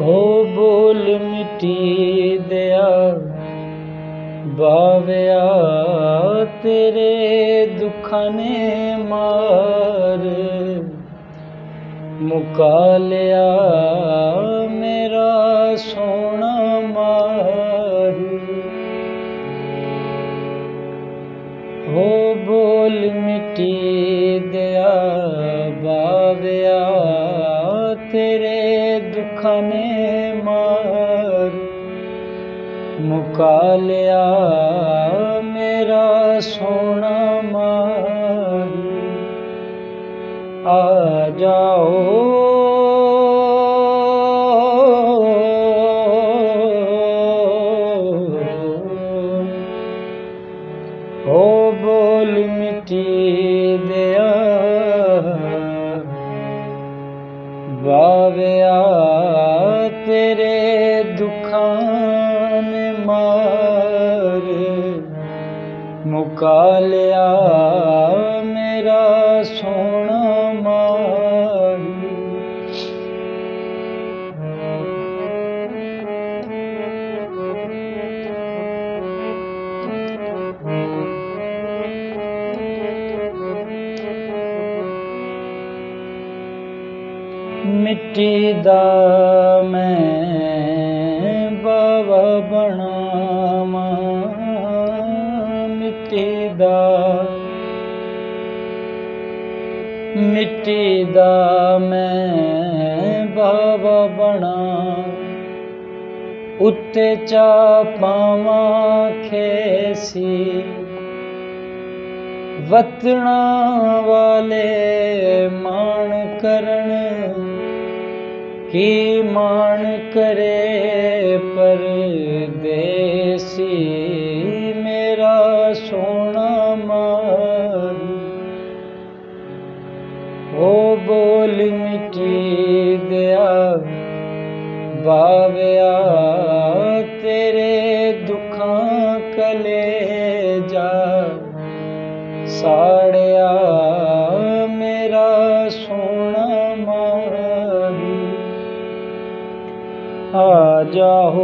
हो बोल मिट्टी दिया बाविया तेरे दुखां ने मार मुका लिया मेरा सोना माही। हो बोल मिट्टी दिया बाविया तेरे दुखां ने मार मुका लिया मेरा सोना माही। आ जाओ ओ बोल मिट्टी दिया बाविया तेरे दुखां ने मार मुका लिया मेरा सोना माही। मिट्टी दा मैं बावा बनावा मिट्टी दा मैं बावा बना उत्ते चा पावा खेसी वतना वाले मान करन की मान करे परदेसी मेरा सोना माही। ओ बोल मिट्टी दिया बाविया तेरे दुखां कलेजा साड़िया मेरा सोना माही। आ जाओ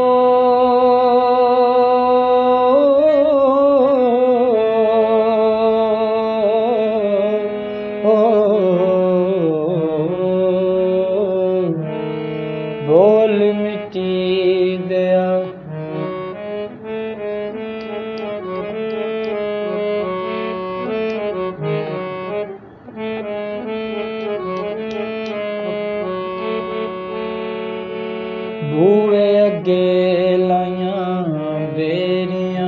बोल मिट्टी दिया बूए अगे लाइया बेरिया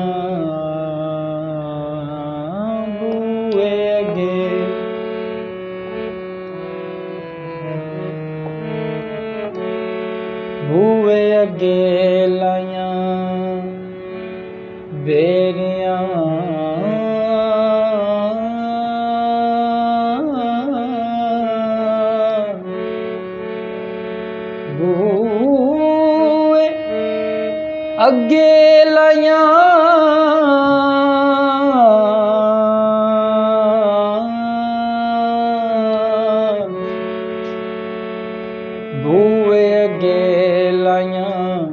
बूए अगे बूए अगे लाइया बेरिया बूए अगे लाइया बूए अगे लाइया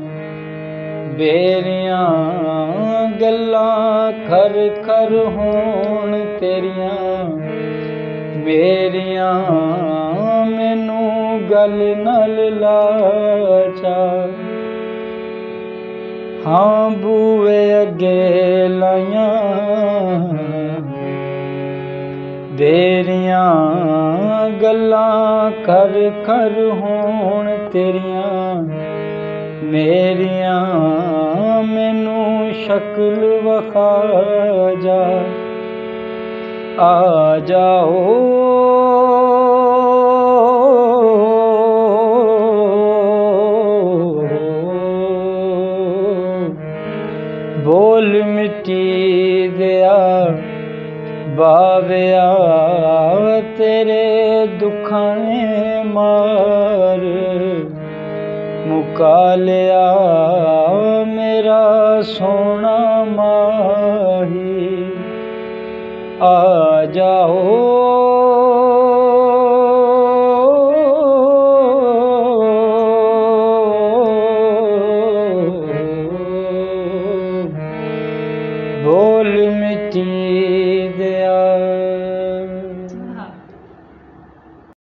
बेरिया गल्लां खर खर होण तेरियां मेरिया मैनू गल नाल लाचा। हाँ बूए अगे लाइया बेरिया गल्लां कर कर होण तेरियां मेरिया मैनू शक्ल वखा जा। आ जाओ बोल मिट्टी दिया बाविया तेरे दुखां ने मार मुका लिया मेरा सोना माही। आ जाओ ਮਿੱਟੀ ਦਿਆ